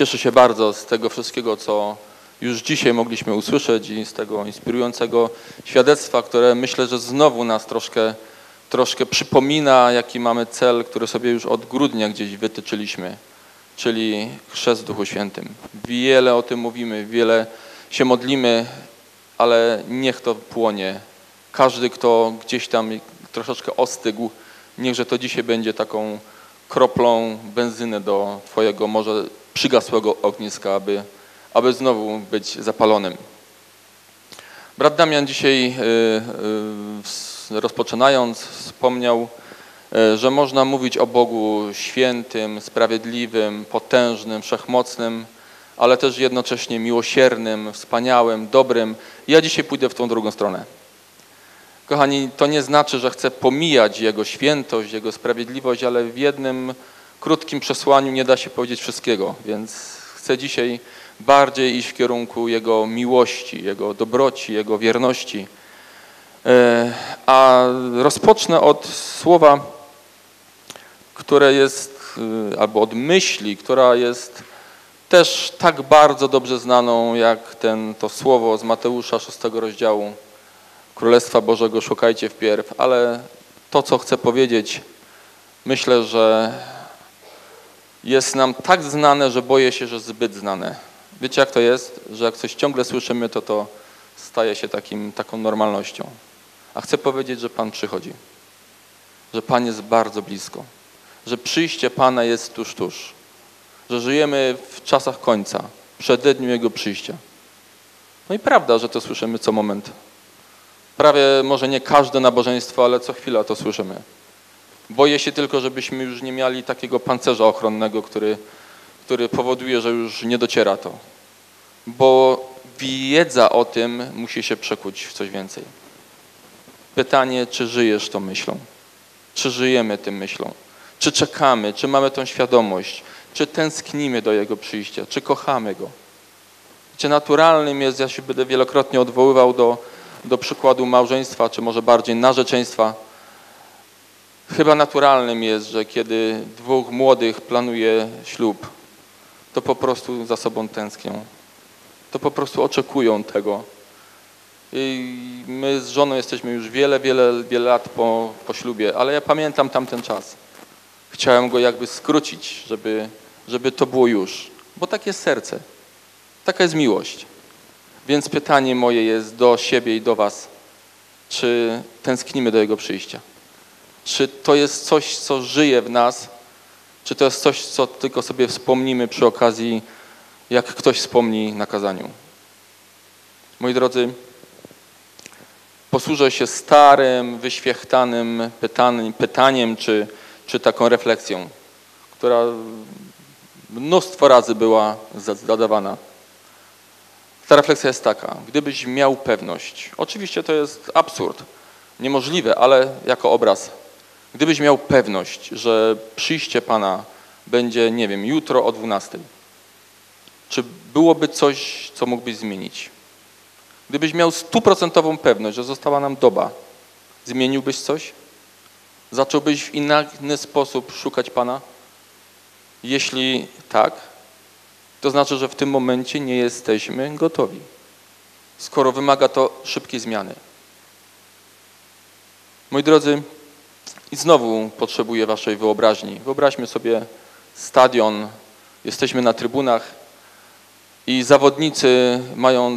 Cieszę się bardzo z tego wszystkiego, co już dzisiaj mogliśmy usłyszeć i z tego inspirującego świadectwa, które myślę, że znowu nas troszkę przypomina, jaki mamy cel, który sobie już od grudnia gdzieś wytyczyliśmy, czyli chrzest w Duchu Świętym. Wiele o tym mówimy, wiele się modlimy, ale niech to płonie. Każdy, kto gdzieś tam troszeczkę ostygł, niechże to dzisiaj będzie taką kroplą benzyny do twojego może przygasłego ogniska, aby znowu być zapalonym. Brat Damian dzisiaj rozpoczynając wspomniał, że można mówić o Bogu świętym, sprawiedliwym, potężnym, wszechmocnym, ale też jednocześnie miłosiernym, wspaniałym, dobrym. Ja dzisiaj pójdę w tą drugą stronę. Kochani, to nie znaczy, że chcę pomijać Jego świętość, Jego sprawiedliwość, ale w jednym krótkim przesłaniu nie da się powiedzieć wszystkiego, więc chcę dzisiaj bardziej iść w kierunku Jego miłości, Jego dobroci, Jego wierności. A rozpocznę od słowa, które jest, albo od myśli, która jest też tak bardzo dobrze znaną, jak to słowo z Mateusza 6 rozdziału. Królestwa Bożego szukajcie wpierw, ale to, co chcę powiedzieć, myślę, że jest nam tak znane, że boję się, że zbyt znane. Wiecie, jak to jest? Że jak coś ciągle słyszymy, to staje się taką normalnością. A chcę powiedzieć, że Pan przychodzi, że Pan jest bardzo blisko, że przyjście Pana jest tuż, że żyjemy w czasach końca, przededniu Jego przyjścia. No i prawda, że to słyszymy co moment. Prawie może nie każde nabożeństwo, ale co chwila to słyszymy. Boję się tylko, żebyśmy już nie mieli takiego pancerza ochronnego, który powoduje, że już nie dociera to. Bo wiedza o tym musi się przekuć w coś więcej. Pytanie, czy żyjesz tą myślą? Czy żyjemy tym myślą? Czy czekamy? Czy mamy tą świadomość? Czy tęsknimy do Jego przyjścia? Czy kochamy Go? Wiecie, naturalnym jest, ja się będę wielokrotnie odwoływał do przykładu małżeństwa, czy może bardziej narzeczeństwa. Chyba naturalnym jest, że kiedy dwóch młodych planuje ślub, to po prostu za sobą tęsknią. To po prostu oczekują tego. I my z żoną jesteśmy już wiele lat po ślubie, ale ja pamiętam tamten czas. Chciałem go jakby skrócić, żeby to było już. Bo takie jest serce. Taka jest miłość. Więc pytanie moje jest do siebie i do was. Czy tęsknimy do Jego przyjścia? Czy to jest coś, co żyje w nas? Czy to jest coś, co tylko sobie wspomnimy przy okazji, jak ktoś wspomni na kazaniu? Moi drodzy, posłużę się starym, wyświechtanym pytaniem czy taką refleksją, która mnóstwo razy była zadawana. Ta refleksja jest taka. Gdybyś miał pewność, oczywiście to jest absurd, niemożliwe, ale jako obraz. Gdybyś miał pewność, że przyjście Pana będzie, nie wiem, jutro o 12:00, czy byłoby coś, co mógłbyś zmienić? Gdybyś miał 100% pewność, że została nam doba, zmieniłbyś coś? Zacząłbyś w inny sposób szukać Pana? Jeśli tak, to znaczy, że w tym momencie nie jesteśmy gotowi, skoro wymaga to szybkiej zmiany. Moi drodzy, i znowu potrzebuję waszej wyobraźni. Wyobraźmy sobie stadion, jesteśmy na trybunach i zawodnicy mają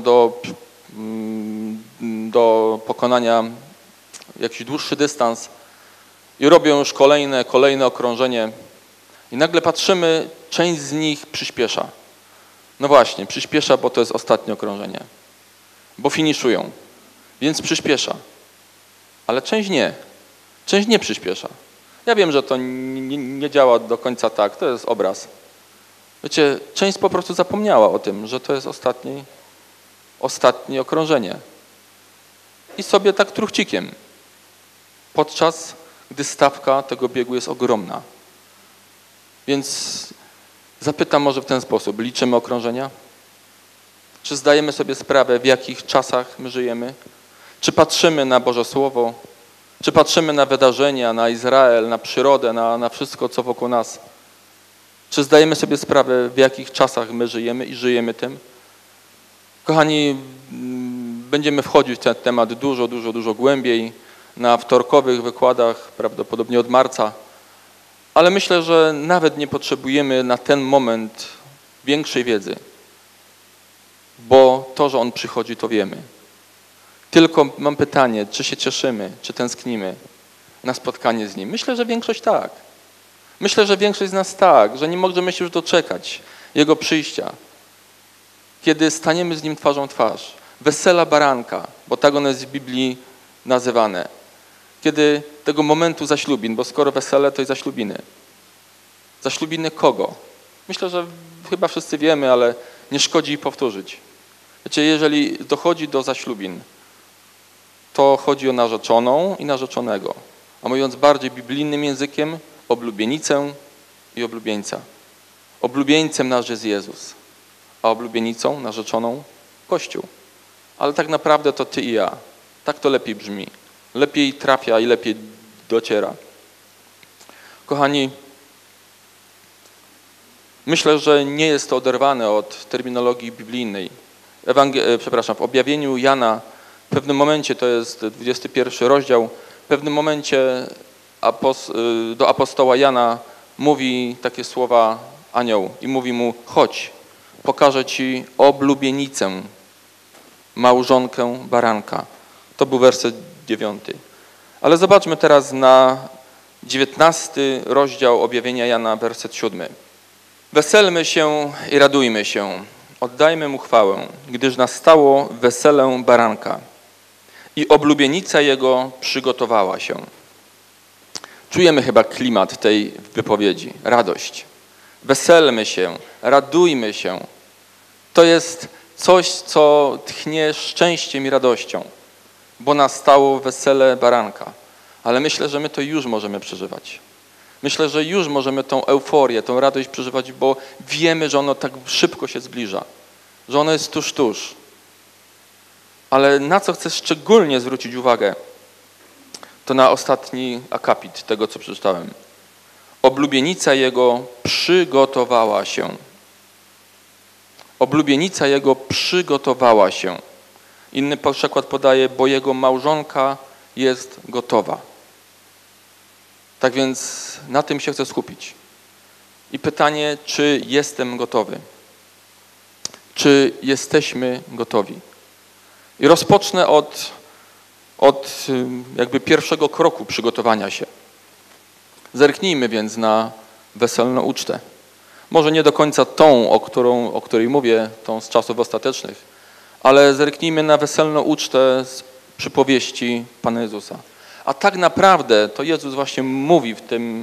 do pokonania jakiś dłuższy dystans i robią już kolejne okrążenie i nagle patrzymy, część z nich przyspiesza. No właśnie, przyspiesza, bo to jest ostatnie okrążenie. Bo finiszują, więc przyspiesza. Ale część nie przyspiesza. Ja wiem, że to nie działa do końca tak, to jest obraz. Wiecie, część po prostu zapomniała o tym, że to jest ostatnie okrążenie. I sobie tak truchcikiem. Podczas gdy stawka tego biegu jest ogromna. Więc zapytam może w ten sposób. Liczymy okrążenia? Czy zdajemy sobie sprawę, w jakich czasach my żyjemy? Czy patrzymy na Boże Słowo? Czy patrzymy na wydarzenia, na Izrael, na przyrodę, na wszystko, co wokół nas? Czy zdajemy sobie sprawę, w jakich czasach my żyjemy i żyjemy tym? Kochani, będziemy wchodzić w ten temat dużo głębiej na wtorkowych wykładach, prawdopodobnie od marca, ale myślę, że nawet nie potrzebujemy na ten moment większej wiedzy, bo to, że On przychodzi, to wiemy. Tylko mam pytanie, czy się cieszymy, czy tęsknimy na spotkanie z Nim? Myślę, że większość tak. Myślę, że większość z nas tak, że nie możemy się już doczekać Jego przyjścia, kiedy staniemy z Nim twarzą w twarz. Wesela baranka, bo tak ono jest w Biblii nazywane. Kiedy tego momentu zaślubin, bo skoro wesele, to i zaślubiny. Zaślubiny kogo? Myślę, że chyba wszyscy wiemy, ale nie szkodzi powtórzyć. Wiecie, jeżeli dochodzi do zaślubin, to chodzi o narzeczoną i narzeczonego. A mówiąc bardziej biblijnym językiem, oblubienicę i oblubieńca. Oblubieńcem nasz jest Jezus, a oblubienicą, narzeczoną, Kościół. Ale tak naprawdę to ty i ja. Tak to lepiej brzmi. Lepiej trafia i lepiej dociera. Kochani, myślę, że nie jest to oderwane od terminologii biblijnej. W objawieniu Jana w pewnym momencie, to jest 21 rozdział, w pewnym momencie do apostoła Jana mówi takie słowa anioł i mówi mu: chodź, pokażę ci oblubienicę, małżonkę baranka. To był werset 9. Ale zobaczmy teraz na 19 rozdział objawienia Jana, werset 7. Weselmy się i radujmy się, oddajmy mu chwałę, gdyż nastało wesele baranka i oblubienica jego przygotowała się. Czujemy chyba klimat tej wypowiedzi, radość. Weselmy się, radujmy się. To jest coś, co tchnie szczęściem i radością, bo nastało wesele baranka. Ale myślę, że my to już możemy przeżywać. Myślę, że już możemy tą euforię, tą radość przeżywać, bo wiemy, że ono tak szybko się zbliża, że ono jest tuż. Ale na co chcę szczególnie zwrócić uwagę, to na ostatni akapit tego, co przeczytałem. Oblubienica jego przygotowała się. Oblubienica jego przygotowała się. Inny przykład podaje, bo jego małżonka jest gotowa. Tak więc na tym się chcę skupić. I pytanie, czy jestem gotowy? Czy jesteśmy gotowi? I rozpocznę od jakby pierwszego kroku przygotowania się. Zerknijmy więc na weselną ucztę. Może nie do końca tą, o której mówię, tą z czasów ostatecznych, ale zerknijmy na weselną ucztę z przypowieści Pana Jezusa. A tak naprawdę to Jezus właśnie mówi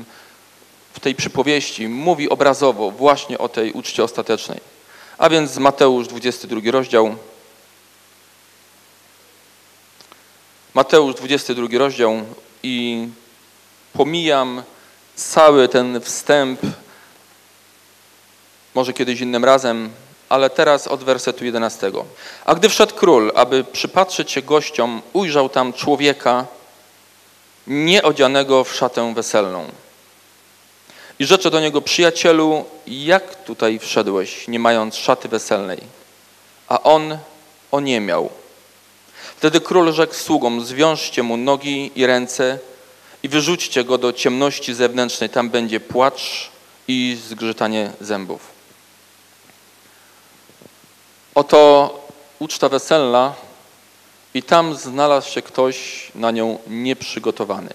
w tej przypowieści, mówi obrazowo właśnie o tej uczcie ostatecznej. A więc Mateusz 22 rozdział. Mateusz 22 rozdział i pomijam cały ten wstęp, może kiedyś innym razem, ale teraz od wersetu 11. A gdy wszedł król, aby przypatrzyć się gościom, ujrzał tam człowieka nieodzianego w szatę weselną. I rzecze do niego: przyjacielu, jak tutaj wszedłeś, nie mając szaty weselnej? A on oniemiał. Wtedy król rzekł sługom: zwiążcie mu nogi i ręce i wyrzućcie go do ciemności zewnętrznej. Tam będzie płacz i zgrzytanie zębów. Oto uczta weselna i tam znalazł się ktoś na nią nieprzygotowany.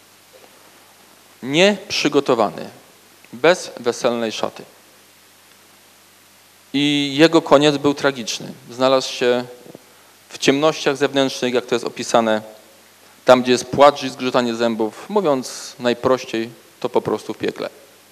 Nieprzygotowany. Bez weselnej szaty. I jego koniec był tragiczny. Znalazł się w ciemnościach zewnętrznych, jak to jest opisane, tam, gdzie jest płacz i zgrzytanie zębów, mówiąc najprościej, to po prostu w piekle.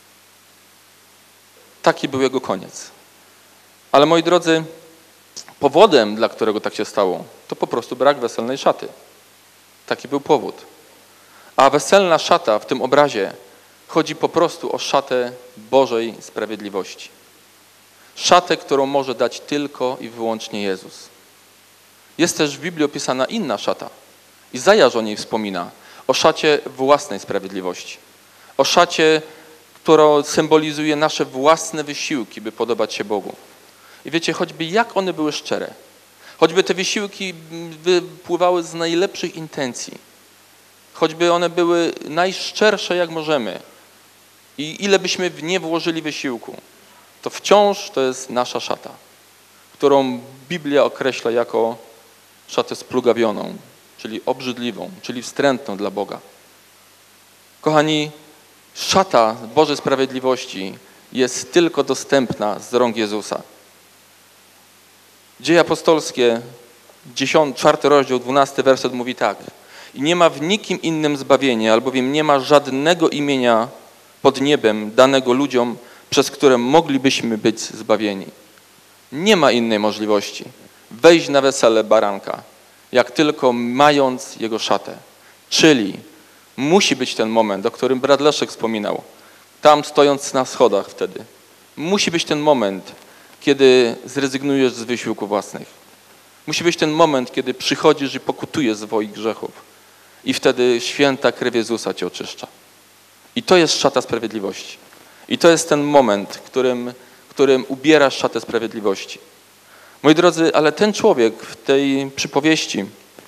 Taki był jego koniec. Ale moi drodzy, powodem, dla którego tak się stało, to po prostu brak weselnej szaty. Taki był powód. A weselna szata w tym obrazie chodzi po prostu o szatę Bożej sprawiedliwości. Szatę, którą może dać tylko i wyłącznie Jezus. Jest też w Biblii opisana inna szata. Izajasz o niej wspomina. O szacie własnej sprawiedliwości. O szacie, która symbolizuje nasze własne wysiłki, by podobać się Bogu. I wiecie, choćby jak one były szczere, choćby te wysiłki wypływały z najlepszych intencji, choćby one były najszczersze jak możemy i ile byśmy w nie włożyli wysiłku, to wciąż to jest nasza szata, którą Biblia określa jako szatę splugawioną, czyli obrzydliwą, czyli wstrętną dla Boga. Kochani, szata Bożej sprawiedliwości jest tylko dostępna z rąk Jezusa. Dzieje apostolskie, 4 rozdział, 12 werset mówi tak. I nie ma w nikim innym zbawienia, albowiem nie ma żadnego imienia pod niebem danego ludziom, przez które moglibyśmy być zbawieni. Nie ma innej możliwości wejść na wesele baranka, jak tylko mając jego szatę. Czyli musi być ten moment, o którym brat Leszek wspominał, tam stojąc na schodach wtedy. Musi być ten moment, kiedy zrezygnujesz z wysiłków własnych. Musi być ten moment, kiedy przychodzisz i pokutujesz z swoich grzechów. I wtedy święta krew Jezusa cię oczyszcza. I to jest szata sprawiedliwości. I to jest ten moment, w którym ubierasz szatę sprawiedliwości. Moi drodzy, ale ten człowiek w tej przypowieści,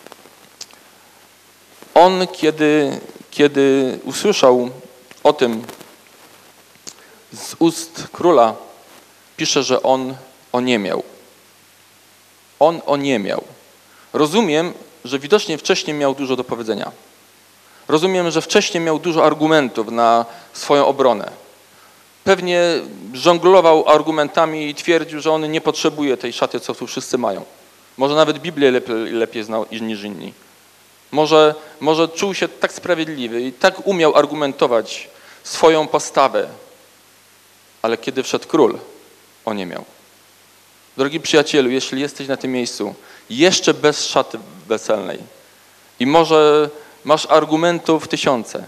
on kiedy usłyszał o tym z ust króla, pisze, że on oniemiał. On oniemiał. Rozumiem, że widocznie wcześniej miał dużo do powiedzenia. Rozumiem, że wcześniej miał dużo argumentów na swoją obronę. Pewnie żonglował argumentami i twierdził, że on nie potrzebuje tej szaty, co tu wszyscy mają. Może nawet Biblię lepiej znał niż inni. Może czuł się tak sprawiedliwy i tak umiał argumentować swoją postawę. Ale kiedy wszedł król, oniemiał. Drogi przyjacielu, jeśli jesteś na tym miejscu, jeszcze bez szaty weselnej i może masz argumentów tysiące,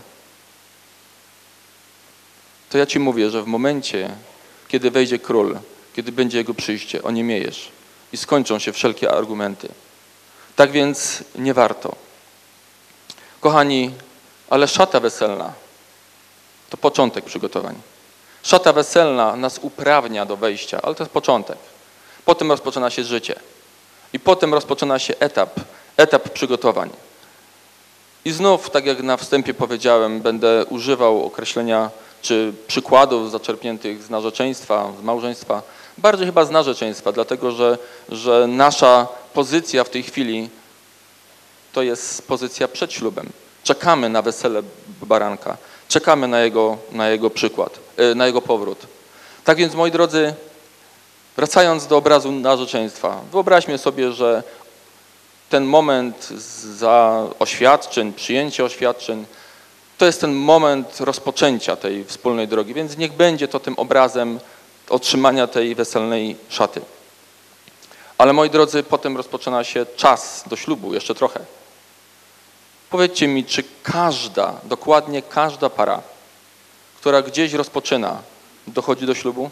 to ja ci mówię, że w momencie, kiedy wejdzie król, kiedy będzie jego przyjście, oniemiejesz i skończą się wszelkie argumenty. Tak więc nie warto. Kochani, ale szata weselna to początek przygotowań. Szata weselna nas uprawnia do wejścia, ale to jest początek. Potem rozpoczyna się życie. I potem rozpoczyna się etap przygotowań. I znów, tak jak na wstępie powiedziałem, będę używał określenia czy przykładów zaczerpniętych z narzeczeństwa, z małżeństwa. Bardziej chyba z narzeczeństwa, dlatego że nasza pozycja w tej chwili to jest pozycja przed ślubem. Czekamy na wesele baranka. Czekamy na jego przykład, na jego powrót. Tak więc, moi drodzy, wracając do obrazu narzeczeństwa, wyobraźmy sobie, że ten moment za oświadczeń, przyjęcie oświadczeń, to jest ten moment rozpoczęcia tej wspólnej drogi, więc niech będzie to tym obrazem otrzymania tej weselnej szaty. Ale moi drodzy, potem rozpoczyna się czas do ślubu, jeszcze trochę. Powiedzcie mi, czy dokładnie każda para, która gdzieś rozpoczyna, dochodzi do ślubu?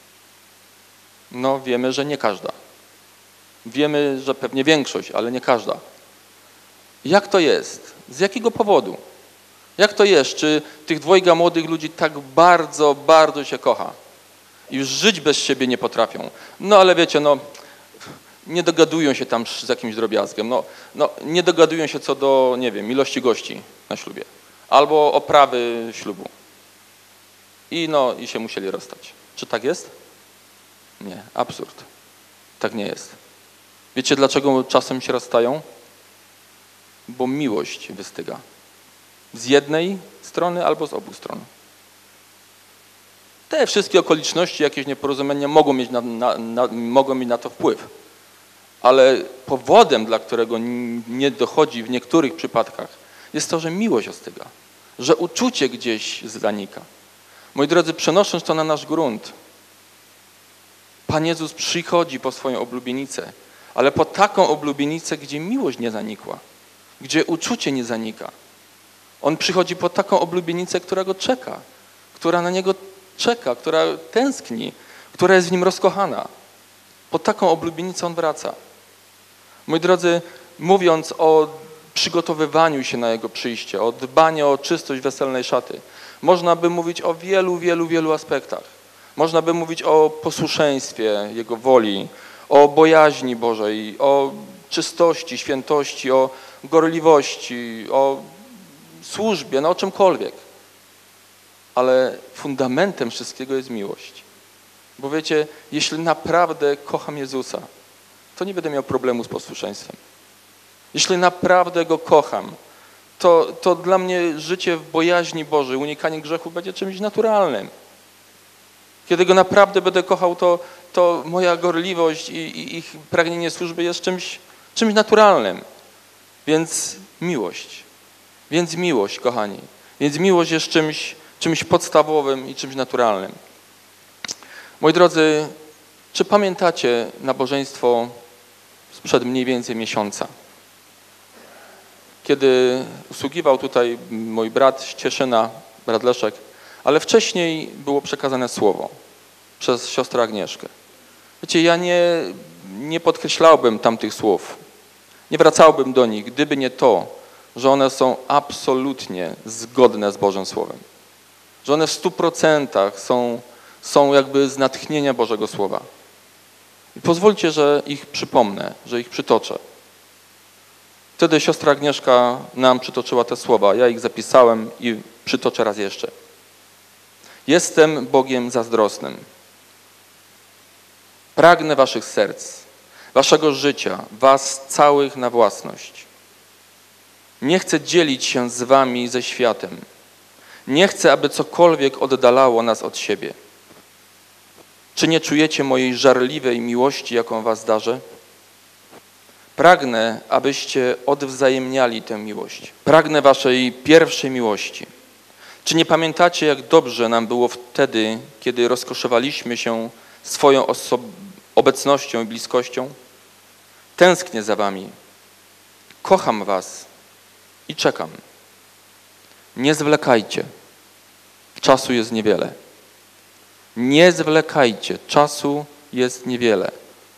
No wiemy, że nie każda. Wiemy, że pewnie większość, ale nie każda. Jak to jest? Z jakiego powodu? Jak to jest? Czy tych dwojga młodych ludzi tak bardzo, bardzo się kocha? Już żyć bez siebie nie potrafią. No ale wiecie, nie dogadują się tam z jakimś drobiazgiem. Nie dogadują się co do, nie wiem, ilości gości na ślubie. Albo oprawy ślubu. I się musieli rozstać. Czy tak jest? Nie, absurd. Tak nie jest. Wiecie, dlaczego czasem się rozstają? Bo miłość wystyga. Z jednej strony albo z obu stron. Te wszystkie okoliczności, jakieś nieporozumienia mogą mieć na to wpływ. Ale powodem, dla którego nie dochodzi w niektórych przypadkach, jest to, że miłość ostyga. Że uczucie gdzieś zanika. Moi drodzy, przenosząc to na nasz grunt, Pan Jezus przychodzi po swoją oblubienicę, ale po taką oblubienicę, gdzie miłość nie zanikła, gdzie uczucie nie zanika. On przychodzi po taką oblubienicę, która go czeka, która na niego czeka, która tęskni, która jest w nim rozkochana. Po taką oblubienicę on wraca. Moi drodzy, mówiąc o przygotowywaniu się na jego przyjście, o dbaniu o czystość weselnej szaty, Można by mówić o wielu, wielu, wielu aspektach. Można by mówić o posłuszeństwie Jego woli, o bojaźni Bożej, o czystości, świętości, o gorliwości, o służbie, no o czymkolwiek. Ale fundamentem wszystkiego jest miłość. Bo wiecie, jeśli naprawdę kocham Jezusa, to nie będę miał problemu z posłuszeństwem. Jeśli naprawdę Go kocham, to dla mnie życie w bojaźni Bożej, unikanie grzechu będzie czymś naturalnym. Kiedy Go naprawdę będę kochał, to moja gorliwość i ich pragnienie służby jest czymś naturalnym. Więc miłość, kochani. Więc miłość jest czymś podstawowym i czymś naturalnym. Moi drodzy, czy pamiętacie nabożeństwo sprzed mniej więcej miesiąca? Kiedy usługiwał tutaj mój brat z Cieszyna, brat Leszek, ale wcześniej było przekazane słowo przez siostrę Agnieszkę. Wiecie, ja nie podkreślałbym tamtych słów, nie wracałbym do nich, gdyby nie to, że one są absolutnie zgodne z Bożym Słowem. Że one w 100% są jakby z natchnienia Bożego Słowa. I pozwólcie, że ich przypomnę, że ich przytoczę. Wtedy siostra Agnieszka nam przytoczyła te słowa. Ja ich zapisałem i przytoczę raz jeszcze. Jestem Bogiem zazdrosnym. Pragnę waszych serc, waszego życia, was całych na własność. Nie chcę dzielić się z wami ze światem. Nie chcę, aby cokolwiek oddalało nas od siebie. Czy nie czujecie mojej żarliwej miłości, jaką was darzę? Pragnę, abyście odwzajemniali tę miłość. Pragnę waszej pierwszej miłości. Czy nie pamiętacie, jak dobrze nam było wtedy, kiedy rozkoszowaliśmy się swoją obecnością i bliskością? Tęsknię za wami. Kocham was i czekam. Nie zwlekajcie. Czasu jest niewiele. Nie zwlekajcie. Czasu jest niewiele.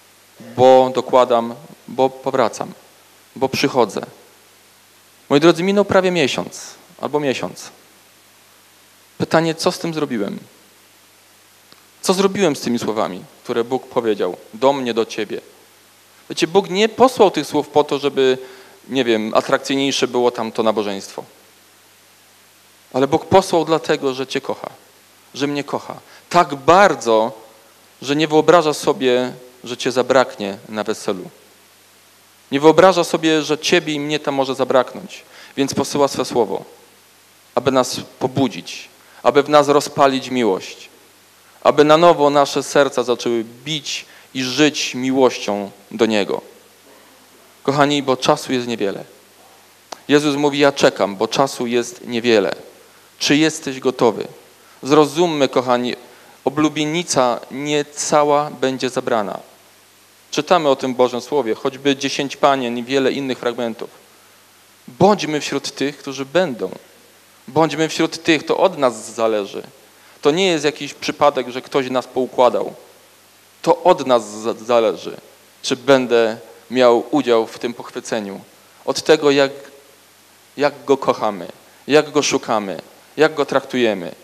Bo powracam, bo przychodzę. Moi drodzy, minął prawie miesiąc albo miesiąc. Pytanie, co z tym zrobiłem? Co zrobiłem z tymi słowami, które Bóg powiedział do mnie, do ciebie? Wiecie, Bóg nie posłał tych słów po to, żeby, nie wiem, atrakcyjniejsze było tam to nabożeństwo. Ale Bóg posłał dlatego, że cię kocha, że mnie kocha. Tak bardzo, że nie wyobraża sobie, że cię zabraknie na weselu. Nie wyobraża sobie, że ciebie i mnie tam może zabraknąć. Więc posyła swe słowo, aby nas pobudzić, aby w nas rozpalić miłość, aby na nowo nasze serca zaczęły bić i żyć miłością do Niego. Kochani, bo czasu jest niewiele. Jezus mówi, ja czekam, bo czasu jest niewiele. Czy jesteś gotowy? Zrozummy, kochani, oblubienica nie cała będzie zabrana. Czytamy o tym w Bożym Słowie, choćby 10 panien i wiele innych fragmentów. Bądźmy wśród tych, którzy będą. Bądźmy wśród tych, to od nas zależy. To nie jest jakiś przypadek, że ktoś nas poukładał. To od nas zależy, czy będę miał udział w tym pochwyceniu. Od tego, jak Go kochamy, jak Go szukamy, jak Go traktujemy.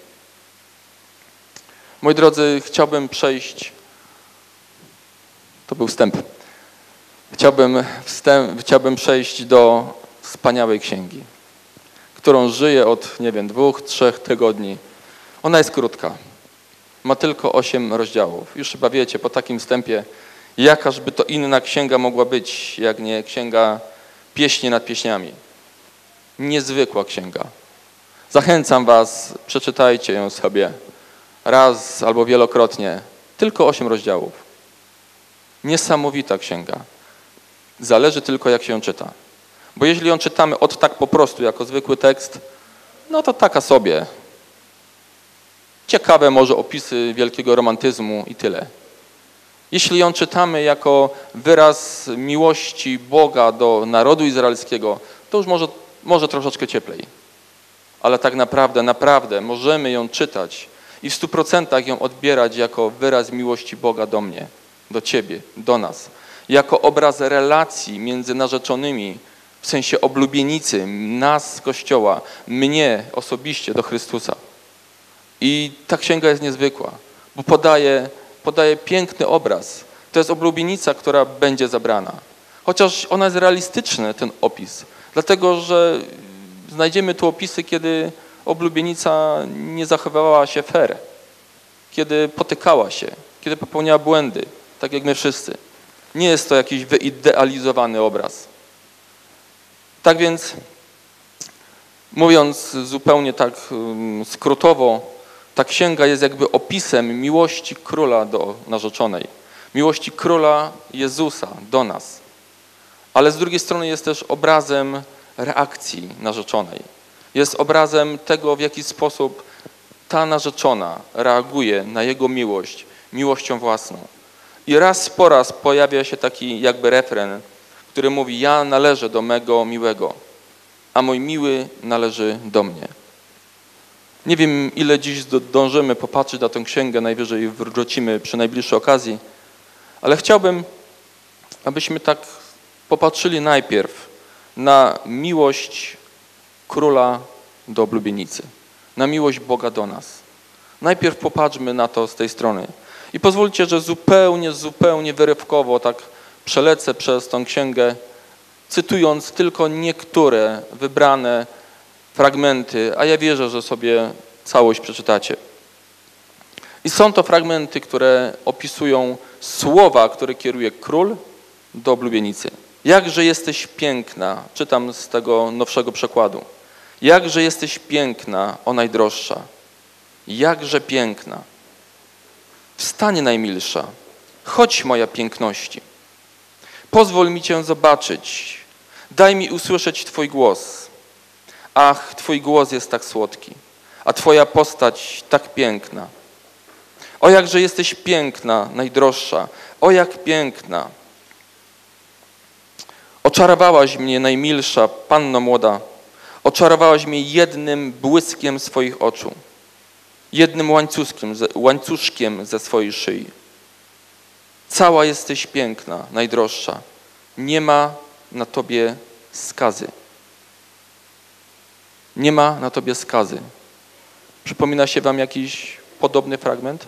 Moi drodzy, chciałbym przejść... To był wstęp. Chciałbym przejść do wspaniałej księgi, którą żyję od, 2-3 tygodni. Ona jest krótka. Ma tylko 8 rozdziałów. Już chyba wiecie, po takim wstępie, jakażby to inna księga mogła być, jak nie księga Pieśni nad pieśniami. Niezwykła księga. Zachęcam was, przeczytajcie ją sobie raz albo wielokrotnie. Tylko 8 rozdziałów. Niesamowita księga. Zależy tylko, jak się ją czyta. Bo jeśli ją czytamy tak po prostu, jako zwykły tekst, no to taka sobie. Ciekawe może opisy wielkiego romantyzmu i tyle. Jeśli ją czytamy jako wyraz miłości Boga do narodu izraelskiego, to już może troszeczkę cieplej. Ale tak naprawdę możemy ją czytać i w 100% ją odbierać jako wyraz miłości Boga do mnie, do ciebie, do nas. Jako obraz relacji między narzeczonymi, w sensie oblubienicy, nas, Kościoła, mnie osobiście do Chrystusa. I ta księga jest niezwykła, bo podaje piękny obraz. To jest oblubienica, która będzie zabrana. Chociaż ona jest realistyczna, ten opis, dlatego że znajdziemy tu opisy, kiedy oblubienica nie zachowywała się fair, kiedy potykała się, kiedy popełniała błędy, tak jak my wszyscy. Nie jest to jakiś wyidealizowany obraz. Tak więc, mówiąc zupełnie tak skrótowo, ta księga jest jakby opisem miłości króla do narzeczonej, miłości króla Jezusa do nas. Ale z drugiej strony jest też obrazem reakcji narzeczonej. Jest obrazem tego, w jaki sposób ta narzeczona reaguje na jego miłość, miłością własną. I raz po raz pojawia się taki jakby refren, który mówi: ja należę do mego miłego, a mój miły należy do mnie. Nie wiem, ile dziś dążymy popatrzeć na tę księgę, najwyżej wrócimy przy najbliższej okazji, ale chciałbym, abyśmy tak popatrzyli najpierw na miłość króla do oblubienicy, na miłość Boga do nas. Najpierw popatrzmy na to z tej strony. I pozwólcie, że zupełnie wyrywkowo tak przelecę przez tą księgę, cytując tylko niektóre wybrane fragmenty, a ja wierzę, że sobie całość przeczytacie. I są to fragmenty, które opisują słowa, które kieruje król do oblubienicy. Jakże jesteś piękna, czytam z tego nowszego przekładu. Jakże jesteś piękna, o najdroższa. Jakże piękna. Wstań, najmilsza. Chodź, moja piękności. Pozwól mi cię zobaczyć. Daj mi usłyszeć twój głos. Ach, twój głos jest tak słodki, a twoja postać tak piękna. O, jakże jesteś piękna, najdroższa. O, jak piękna. Oczarowałaś mnie, najmilsza, panno młoda. Oczarowałaś mnie jednym błyskiem swoich oczu. Jednym łańcuszkiem ze swojej szyi. Cała jesteś piękna, najdroższa. Nie ma na tobie skazy. Nie ma na tobie skazy. Przypomina się wam jakiś podobny fragment?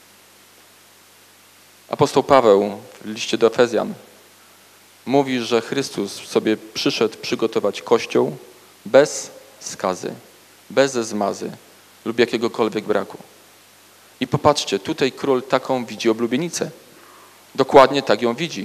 Apostoł Paweł w liście do Efezjan mówi, że Chrystus sobie przyszedł przygotować Kościół bez skazy, bez zmazy lub jakiegokolwiek braku. I popatrzcie, tutaj król taką widzi oblubienicę. Dokładnie tak ją widzi.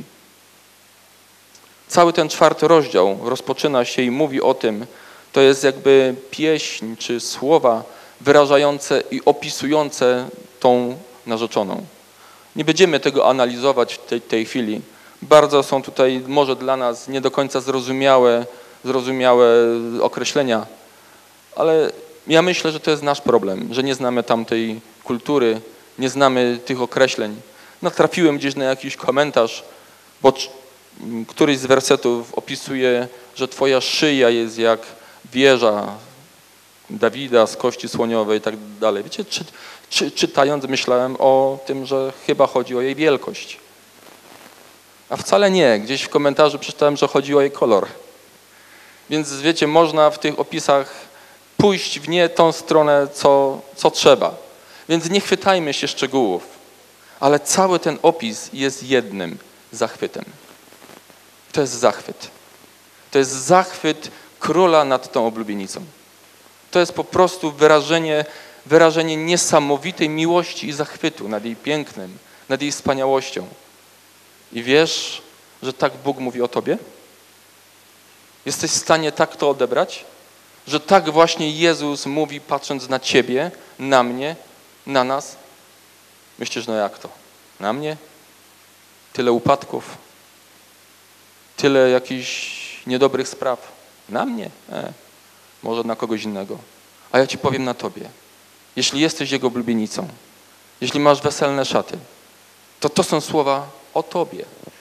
Cały ten 4 rozdział rozpoczyna się i mówi o tym, to jest jakby pieśń czy słowa wyrażające i opisujące tą narzeczoną. Nie będziemy tego analizować w tej chwili. Bardzo są tutaj może dla nas nie do końca zrozumiałe określenia, ale ja myślę, że to jest nasz problem, że nie znamy tamtej kultury, nie znamy tych określeń. Natrafiłem gdzieś na jakiś komentarz, bo któryś z wersetów opisuje, że twoja szyja jest jak wieża Dawida z kości słoniowej i tak dalej. Wiecie, czytając myślałem o tym, że chyba chodzi o jej wielkość. A wcale nie. Gdzieś w komentarzu przeczytałem, że chodzi o jej kolor. Więc wiecie, można w tych opisach pójść w nie tą stronę, co trzeba. Więc nie chwytajmy się szczegółów. Ale cały ten opis jest jednym zachwytem. To jest zachwyt. To jest zachwyt króla nad tą oblubienicą. To jest po prostu wyrażenie niesamowitej miłości i zachwytu nad jej pięknem, nad jej wspaniałością. I wiesz, że tak Bóg mówi o tobie? Jesteś w stanie tak to odebrać? Że tak właśnie Jezus mówi, patrząc na ciebie, na mnie, na nas? Myślisz, no jak to? Na mnie? Tyle upadków? Tyle jakichś niedobrych spraw? Na mnie? Może na kogoś innego. A ja ci powiem na tobie. Jeśli jesteś Jego oblubienicą, jeśli masz weselne szaty, to są słowa o tobie.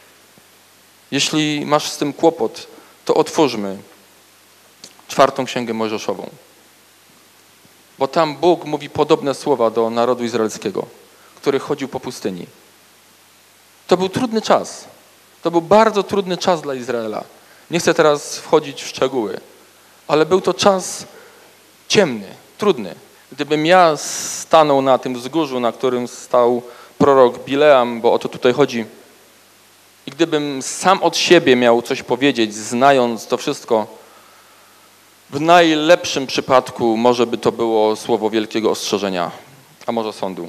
Jeśli masz z tym kłopot, to otwórzmy 4. Księgę Mojżeszową. Bo tam Bóg mówi podobne słowa do narodu izraelskiego, który chodził po pustyni. To był trudny czas. To był bardzo trudny czas dla Izraela. Nie chcę teraz wchodzić w szczegóły, ale był to czas ciemny, trudny. Gdybym ja stanął na tym wzgórzu, na którym stał prorok Bileam, bo o to tutaj chodzi, i gdybym sam od siebie miał coś powiedzieć, znając to wszystko, w najlepszym przypadku może by to było słowo wielkiego ostrzeżenia, a może sądu.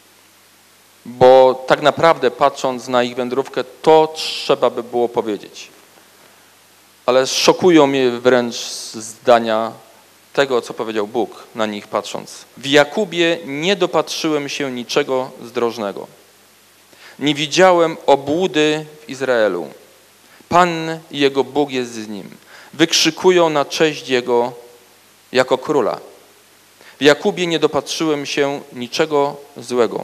Bo tak naprawdę, patrząc na ich wędrówkę, to trzeba by było powiedzieć. Ale szokują mnie wręcz zdania tego, co powiedział Bóg na nich patrząc. W Jakubie nie dopatrzyłem się niczego zdrożnego. Nie widziałem obłudy w Izraelu. Pan i jego Bóg jest z nim. Wykrzykują na cześć Jego jako króla. W Jakubie nie dopatrzyłem się niczego złego.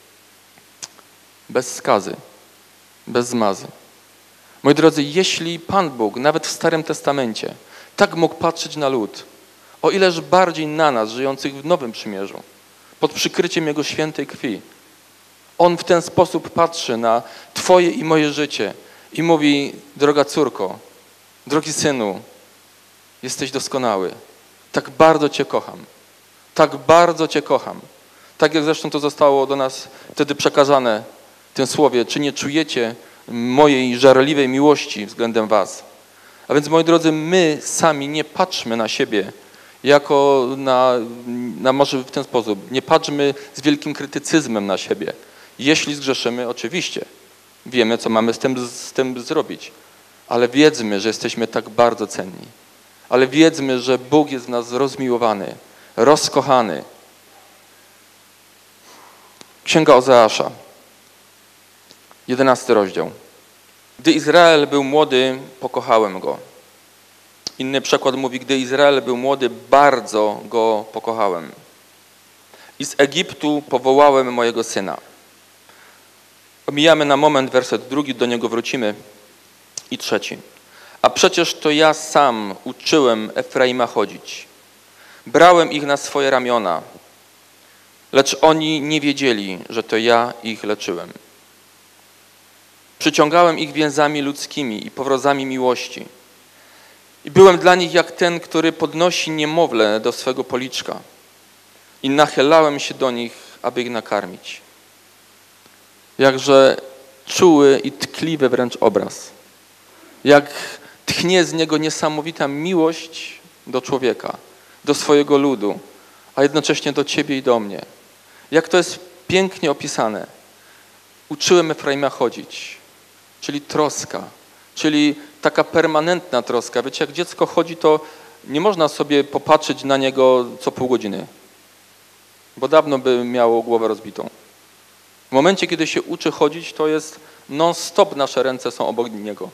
Bez skazy, bez zmazy. Moi drodzy, jeśli Pan Bóg, nawet w Starym Testamencie, tak mógł patrzeć na lud, o ileż bardziej na nas, żyjących w Nowym Przymierzu, pod przykryciem Jego świętej krwi. On w ten sposób patrzy na Twoje i moje życie i mówi: droga córko, drogi synu, jesteś doskonały. Tak bardzo Cię kocham. Tak bardzo Cię kocham. Tak jak zresztą to zostało do nas wtedy przekazane w tym słowie: czy nie czujecie mojej żarliwej miłości względem was? A więc, moi drodzy, my sami nie patrzmy na siebie jako na może w ten sposób. Nie patrzmy z wielkim krytycyzmem na siebie. Jeśli zgrzeszymy, oczywiście wiemy, co mamy z tym zrobić. Ale wiedzmy, że jesteśmy tak bardzo cenni. Ale wiedzmy, że Bóg jest w nas rozmiłowany, rozkochany. Księga Ozeasza, 11 rozdział. Gdy Izrael był młody, pokochałem go. Inny przekład mówi: gdy Izrael był młody, bardzo go pokochałem. I z Egiptu powołałem mojego syna. Omijamy na moment werset 2, do niego wrócimy. I 3. A przecież to ja sam uczyłem Efraima chodzić. Brałem ich na swoje ramiona, lecz oni nie wiedzieli, że to ja ich leczyłem. Przyciągałem ich więzami ludzkimi i powrozami miłości. I byłem dla nich jak ten, który podnosi niemowlę do swego policzka. I nachylałem się do nich, aby ich nakarmić. Jakże czuły i tkliwy wręcz obraz. Jak tchnie z niego niesamowita miłość do człowieka, do swojego ludu, a jednocześnie do ciebie i do mnie. Jak to jest pięknie opisane. Uczyłem Efraima chodzić, czyli troska, czyli taka permanentna troska. Wiecie, jak dziecko chodzi, to nie można sobie popatrzeć na niego co pół godziny, bo dawno by miało głowę rozbitą. W momencie, kiedy się uczy chodzić, to jest non-stop, nasze ręce są obok niego,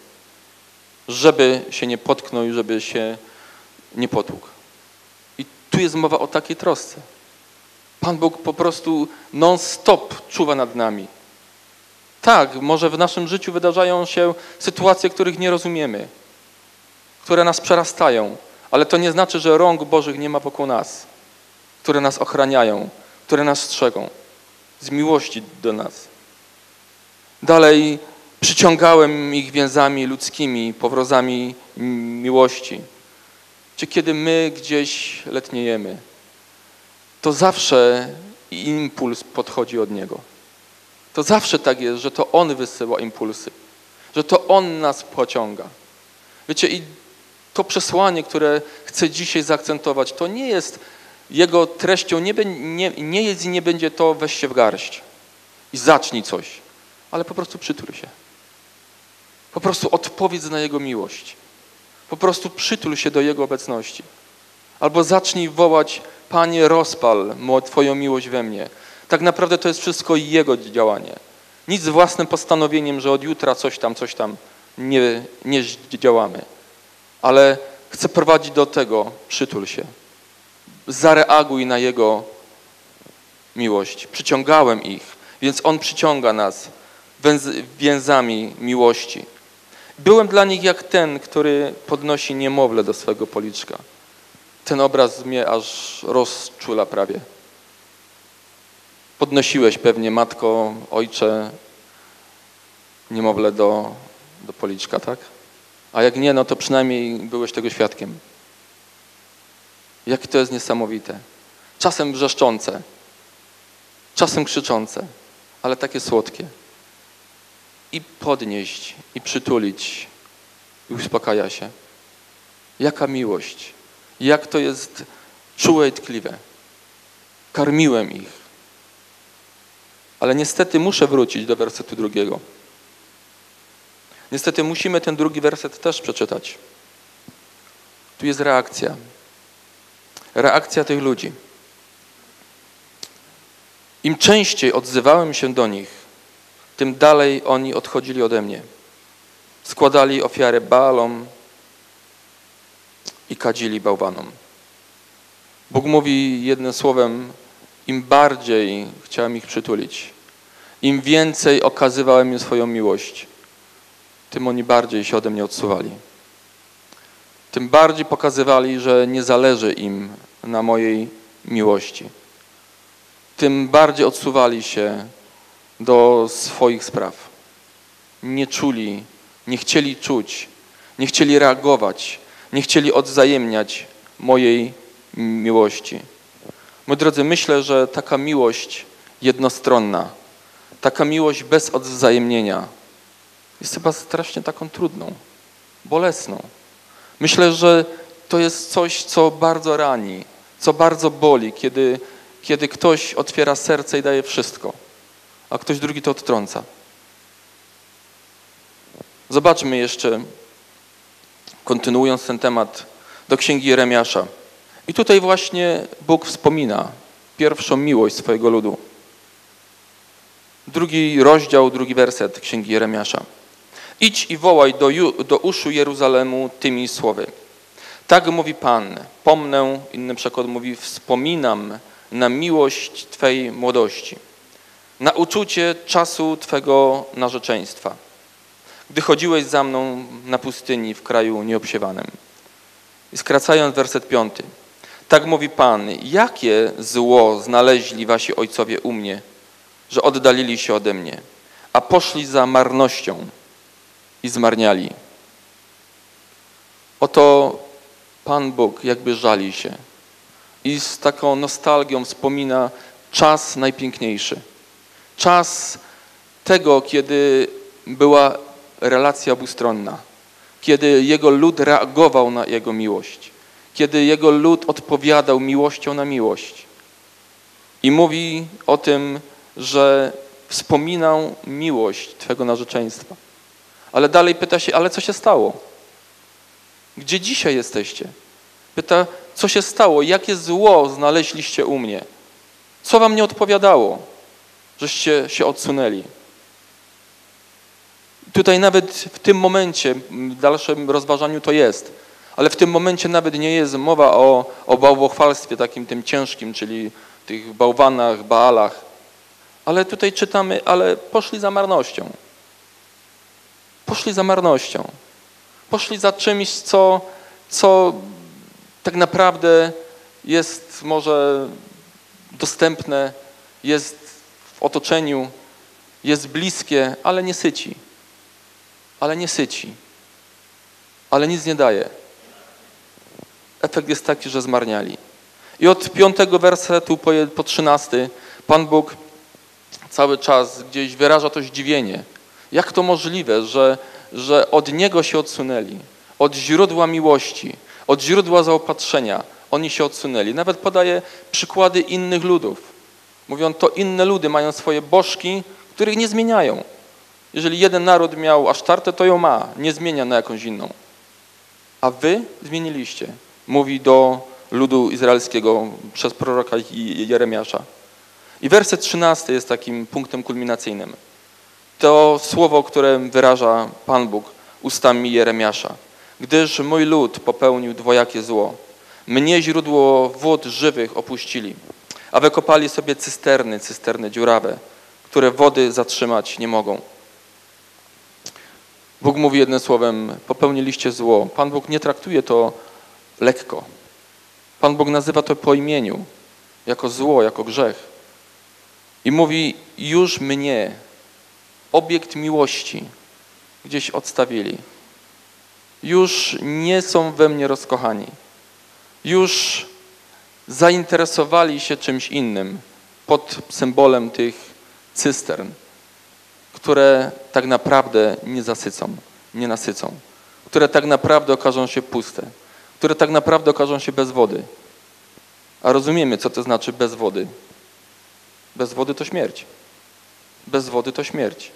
żeby się nie potknął i żeby się nie potłukł. I tu jest mowa o takiej trosce. Pan Bóg po prostu non-stop czuwa nad nami. Tak, może w naszym życiu wydarzają się sytuacje, których nie rozumiemy, które nas przerastają, ale to nie znaczy, że rąk Bożych nie ma wokół nas, które nas ochraniają, które nas strzegą z miłości do nas. Dalej, przyciągałem ich więzami ludzkimi, powrozami miłości. Czy kiedy my gdzieś letniejemy, to zawsze impuls podchodzi od Niego. To zawsze tak jest, że to On wysyła impulsy, że to On nas pociąga. Wiecie, i to przesłanie, które chcę dzisiaj zaakcentować, to nie jest jego treścią, nie jest i nie będzie to: weź się w garść i zacznij coś, ale po prostu przytul się. Po prostu odpowiedz na Jego miłość. Po prostu przytul się do Jego obecności. Albo zacznij wołać: Panie, rozpal Twoją miłość we mnie. Tak naprawdę to jest wszystko Jego działanie. Nic własnym postanowieniem, że od jutra coś tam nie działamy. Ale chcę prowadzić do tego: przytul się. Zareaguj na Jego miłość. Przyciągałem ich, więc On przyciąga nas więzami miłości. Byłem dla nich jak ten, który podnosi niemowlę do swego policzka. Ten obraz mnie aż rozczula prawie. Podnosiłeś pewnie, matko, ojcze, niemowlę do policzka, tak? A jak nie, no to przynajmniej byłeś tego świadkiem. Jak to jest niesamowite. czasem wrzeszczące, czasem krzyczące, ale takie słodkie. I podnieść, i przytulić, i uspokaja się. Jaka miłość, jak to jest czułe i tkliwe. Karmiłem ich. Ale niestety muszę wrócić do wersetu 2. Niestety musimy ten 2 werset też przeczytać. Tu jest reakcja. Reakcja tych ludzi. Im częściej odzywałem się do nich, tym dalej oni odchodzili ode mnie. Składali ofiary Baalom i kadzili bałwanom. Bóg mówi jednym słowem, im bardziej chciałem ich przytulić, im więcej okazywałem im swoją miłość, tym oni bardziej się ode mnie odsuwali. Tym bardziej pokazywali, że nie zależy im na mojej miłości. Tym bardziej odsuwali się do swoich spraw. Nie czuli, nie chcieli czuć, nie chcieli reagować, nie chcieli odwzajemniać mojej miłości. Moi drodzy, myślę, że taka miłość jednostronna, taka miłość bez odwzajemnienia jest chyba strasznie taką trudną, bolesną. Myślę, że to jest coś, co bardzo rani, co bardzo boli, kiedy ktoś otwiera serce i daje wszystko, a ktoś drugi to odtrąca. Zobaczmy jeszcze, kontynuując ten temat, do Księgi Jeremiasza. I tutaj właśnie Bóg wspomina pierwszą miłość swojego ludu. 2 rozdział, 2 werset Księgi Jeremiasza. Idź i wołaj do uszu Jeruzalemu tymi słowy. Tak mówi Pan, pomnę, inny przekład mówi, wspominam na miłość Twej młodości, na uczucie czasu Twego narzeczeństwa, gdy chodziłeś za mną na pustyni w kraju nieobsiewanym. I skracając werset 5. Tak mówi Pan, jakie zło znaleźli wasi ojcowie u mnie, że oddalili się ode mnie, a poszli za marnością i zmarniali. Oto Pan Bóg jakby żali się i z taką nostalgią wspomina czas najpiękniejszy. Czas tego, kiedy była relacja obustronna, kiedy Jego lud reagował na Jego miłość, kiedy Jego lud odpowiadał miłością na miłość. I mówi o tym, że wspominał miłość Twego narzeczeństwa. Ale dalej pyta się, ale co się stało? Gdzie dzisiaj jesteście? Pyta, co się stało? Jakie zło znaleźliście u mnie? Co wam nie odpowiadało, żeście się odsunęli? Tutaj nawet w tym momencie, w dalszym rozważaniu to jest, ale w tym momencie nawet nie jest mowa o bałwochwalstwie takim tym ciężkim, czyli tych bałwanach, Baalach. Ale tutaj czytamy, ale poszli za marnością. Poszli za marnością. Poszli za czymś, co tak naprawdę jest może dostępne, jest w otoczeniu, jest bliskie, ale nie syci. Ale nie syci. Ale nic nie daje. Efekt jest taki, że zmarniali. I od 5 wersetu po 13 Pan Bóg cały czas gdzieś wyraża to zdziwienie. Jak to możliwe, że od Niego się odsunęli, od źródła miłości, od źródła zaopatrzenia oni się odsunęli. Nawet podaje przykłady innych ludów. Mówią, to inne ludy mają swoje bożki, których nie zmieniają. Jeżeli jeden naród miał Asztartę, to ją ma, nie zmienia na jakąś inną. A wy zmieniliście, mówi do ludu izraelskiego przez proroka Jeremiasza. I werset 13 jest takim punktem kulminacyjnym. To słowo, które wyraża Pan Bóg ustami Jeremiasza. Gdyż mój lud popełnił dwojakie zło. Mnie źródło wód żywych opuścili, a wykopali sobie cysterny dziurawe, które wody zatrzymać nie mogą. Bóg mówi jednym słowem, popełniliście zło. Pan Bóg nie traktuje to lekko. Pan Bóg nazywa to po imieniu, jako zło, jako grzech. I mówi, już mnie, obiekt miłości, gdzieś odstawili. Już nie są we mnie rozkochani. Już zainteresowali się czymś innym pod symbolem tych cystern, które tak naprawdę nie nasycą, które tak naprawdę okażą się puste, które tak naprawdę okażą się bez wody. A rozumiemy, co to znaczy bez wody. Bez wody to śmierć. Bez wody to śmierć.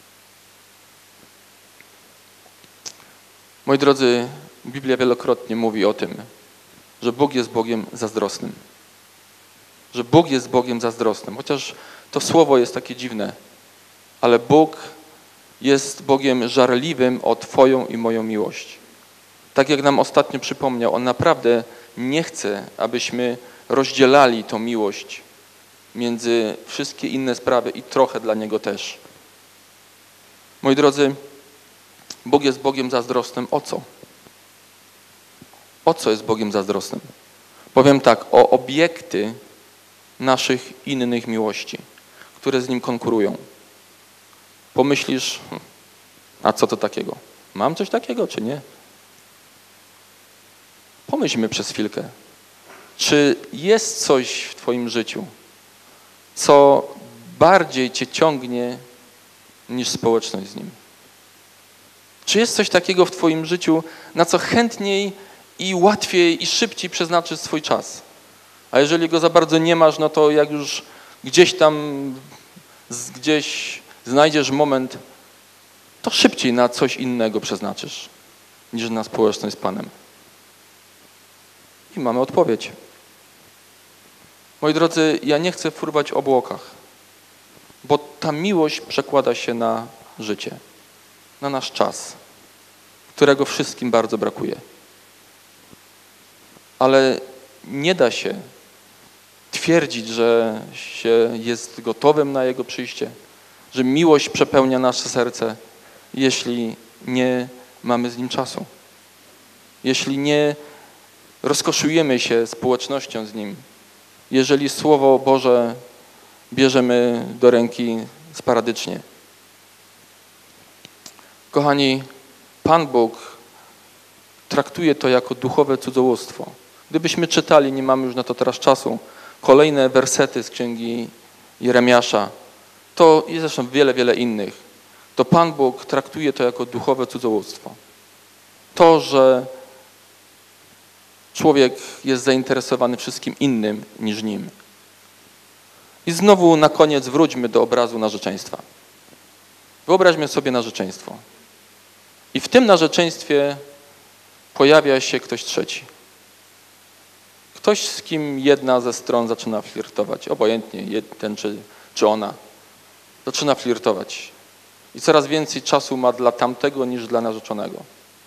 Moi drodzy, Biblia wielokrotnie mówi o tym, że Bóg jest Bogiem zazdrosnym. Że Bóg jest Bogiem zazdrosnym. Chociaż to słowo jest takie dziwne, ale Bóg jest Bogiem żarliwym o Twoją i moją miłość. Tak jak nam ostatnio przypomniał, On naprawdę nie chce, abyśmy rozdzielali tą miłość między wszystkie inne sprawy i trochę dla Niego też. Moi drodzy, Bóg jest Bogiem zazdrosnym o co? O co jest Bogiem zazdrosnym? Powiem tak, o obiekty naszych innych miłości, które z Nim konkurują. Pomyślisz, a co to takiego? Mam coś takiego, czy nie? Pomyślmy przez chwilkę. Czy jest coś w Twoim życiu, co bardziej Cię ciągnie niż społeczność z Nim? Czy jest coś takiego w Twoim życiu, na co chętniej i łatwiej i szybciej przeznaczysz swój czas? A jeżeli go za bardzo nie masz, no to jak już gdzieś znajdziesz moment, to szybciej na coś innego przeznaczysz niż na społeczność z Panem. I mamy odpowiedź. Moi drodzy, ja nie chcę furwać o obłokach, bo ta miłość przekłada się na życie, na nasz czas, którego wszystkim bardzo brakuje. Ale nie da się twierdzić, że się jest gotowym na Jego przyjście, że miłość przepełnia nasze serce, jeśli nie mamy z Nim czasu. Jeśli nie rozkoszujemy się społecznością z Nim, jeżeli Słowo Boże bierzemy do ręki sporadycznie. Kochani, Pan Bóg traktuje to jako duchowe cudzołóstwo. Gdybyśmy czytali, nie mamy już na to teraz czasu, kolejne wersety z księgi Jeremiasza, to jest zresztą wiele innych, to Pan Bóg traktuje to jako duchowe cudzołóstwo. To, że człowiek jest zainteresowany wszystkim innym niż nim. I znowu na koniec wróćmy do obrazu narzeczeństwa. Wyobraźmy sobie narzeczeństwo. I w tym narzeczeństwie pojawia się ktoś trzeci. Ktoś, z kim jedna ze stron zaczyna flirtować. Obojętnie, ten czy ona. Zaczyna flirtować. I coraz więcej czasu ma dla tamtego niż dla narzeczonego.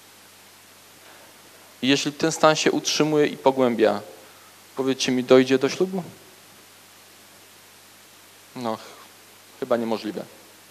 I jeśli ten stan się utrzymuje i pogłębia, powiedzcie mi, dojdzie do ślubu? No, chyba niemożliwe.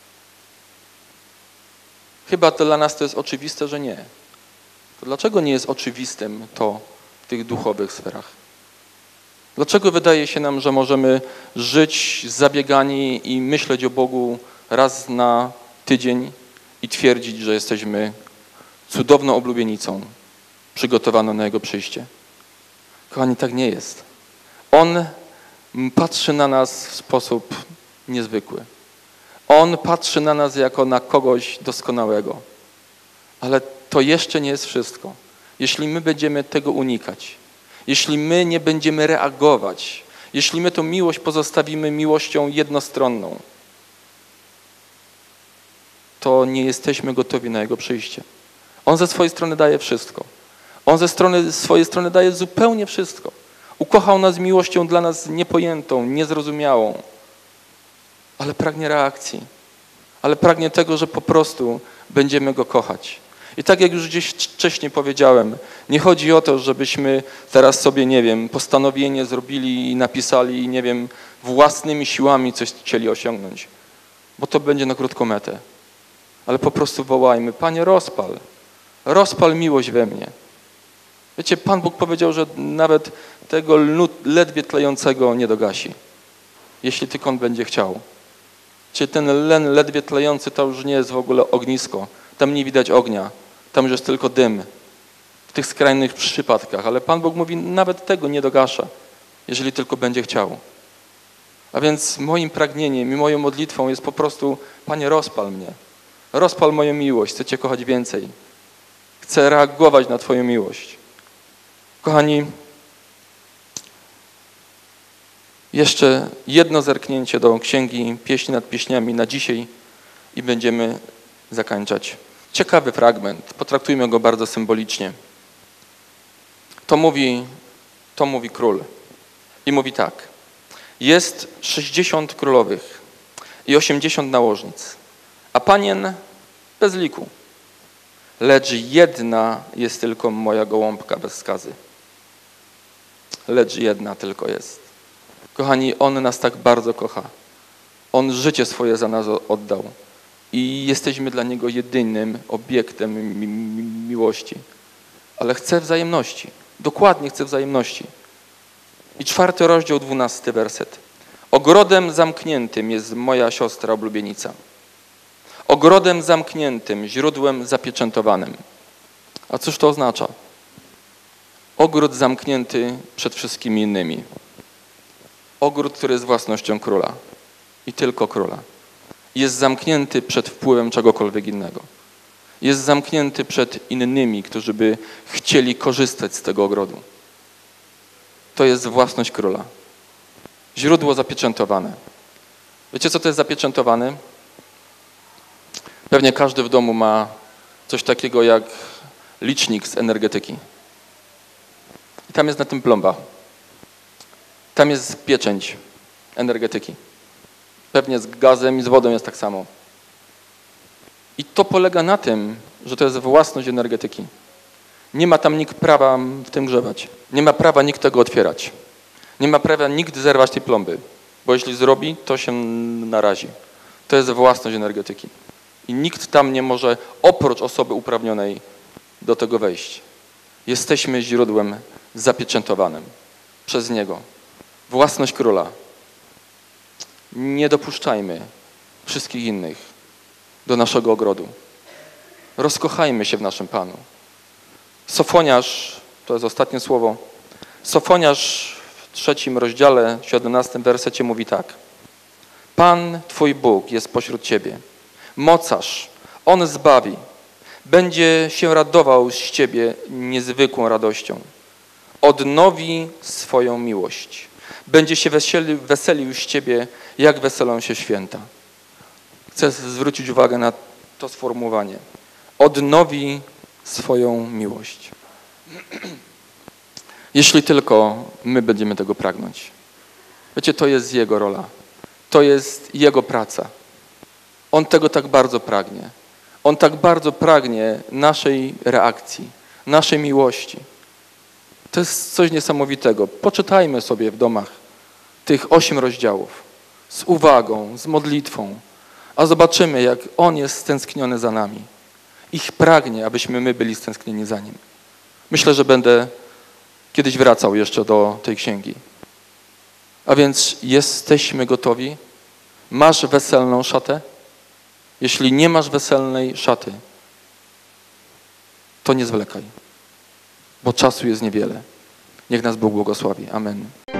Chyba dla nas to jest oczywiste, że nie. To dlaczego nie jest oczywistym to w tych duchowych sferach? Dlaczego wydaje się nam, że możemy żyć zabiegani i myśleć o Bogu raz na tydzień i twierdzić, że jesteśmy cudowną oblubienicą przygotowaną na Jego przyjście? Kochani, tak nie jest. On patrzy na nas w sposób niezwykły. On patrzy na nas jako na kogoś doskonałego. Ale to jeszcze nie jest wszystko. Jeśli my będziemy tego unikać, jeśli my nie będziemy reagować, jeśli my tą miłość pozostawimy miłością jednostronną, to nie jesteśmy gotowi na Jego przyjście. On ze swojej strony daje wszystko. On ze swojej strony daje zupełnie wszystko. Ukochał nas miłością dla nas niepojętą, niezrozumiałą, ale pragnie reakcji. Ale pragnie tego, że po prostu będziemy Go kochać. I tak jak już gdzieś wcześniej powiedziałem, nie chodzi o to, żebyśmy teraz sobie, nie wiem, postanowienie zrobili i napisali, nie wiem, własnymi siłami coś chcieli osiągnąć, bo to będzie na krótką metę. Ale po prostu wołajmy, Panie, rozpal miłość we mnie. Wiecie, Pan Bóg powiedział, że nawet tego ledwie tlejącego nie dogasi, jeśli tylko On będzie chciał. Wiecie, ten len ledwie tlejący to już nie jest w ogóle ognisko. Tam nie widać ognia, tam już jest tylko dym. W tych skrajnych przypadkach. Ale Pan Bóg mówi, nawet tego nie dogasza. jeżeli tylko będzie chciał. A więc moim pragnieniem i moją modlitwą jest po prostu: Panie, rozpal mnie. Rozpal moją miłość. Chcę Cię kochać więcej. Chcę reagować na Twoją miłość. Kochani, jeszcze jedno zerknięcie do Księgi Pieśni nad Pieśniami na dzisiaj i będziemy zakończać. Ciekawy fragment. Potraktujmy go bardzo symbolicznie. To mówi król. I mówi tak. Jest 60 królowych i 80 nałożnic, a panien bez liku. Lecz jedna jest tylko moja gołąbka bez skazy. Lecz jedna tylko jest. Kochani, On nas tak bardzo kocha. On życie swoje za nas oddał. I jesteśmy dla Niego jedynym obiektem miłości. Ale chce wzajemności. Dokładnie chce wzajemności. I 4 rozdział, 12 werset. Ogrodem zamkniętym jest moja siostra oblubienica. Ogrodem zamkniętym, źródłem zapieczętowanym. A cóż to oznacza? Ogród zamknięty przed wszystkimi innymi. Ogród, który jest własnością króla. I tylko króla. Jest zamknięty przed wpływem czegokolwiek innego. Jest zamknięty przed innymi, którzy by chcieli korzystać z tego ogrodu. To jest własność króla. Źródło zapieczętowane. Wiecie, co to jest zapieczętowane? Pewnie każdy w domu ma coś takiego jak licznik z energetyki. I tam jest na tym plomba. Tam jest pieczęć energetyki. Pewnie z gazem i z wodą jest tak samo. I to polega na tym, że to jest własność energetyki. Nie ma tam nikt prawa w tym grzebać. Nie ma prawa nikt tego otwierać. Nie ma prawa nikt zerwać tej plomby, bo jeśli zrobi, to się narazi. To jest własność energetyki. I nikt tam nie może, oprócz osoby uprawnionej, do tego wejść. Jesteśmy źródłem zapieczętowanym przez Niego. Własność króla. Nie dopuszczajmy wszystkich innych do naszego ogrodu. Rozkochajmy się w naszym Panu. Sofoniarz, to jest ostatnie słowo, Sofoniarz w 3 rozdziale, 17 wersecie mówi tak. Pan, Twój Bóg jest pośród Ciebie. Mocarz, On zbawi. Będzie się radował z Ciebie niezwykłą radością. Odnowi swoją miłość. Będzie się weselił z Ciebie, jak weselą się święta. Chcę zwrócić uwagę na to sformułowanie. Odnowi swoją miłość. Jeśli tylko my będziemy tego pragnąć. Wiecie, to jest Jego rola. To jest Jego praca. On tego tak bardzo pragnie. On tak bardzo pragnie naszej reakcji, naszej miłości. To jest coś niesamowitego. Poczytajmy sobie w domach tych 8 rozdziałów z uwagą, z modlitwą, a zobaczymy, jak On jest stęskniony za nami. Ich pragnie, abyśmy my byli stęsknieni za Nim. Myślę, że będę kiedyś wracał jeszcze do tej księgi. A więc jesteśmy gotowi? Masz weselną szatę? Jeśli nie masz weselnej szaty, to nie zwlekaj, bo czasu jest niewiele. Niech nas Bóg błogosławi. Amen.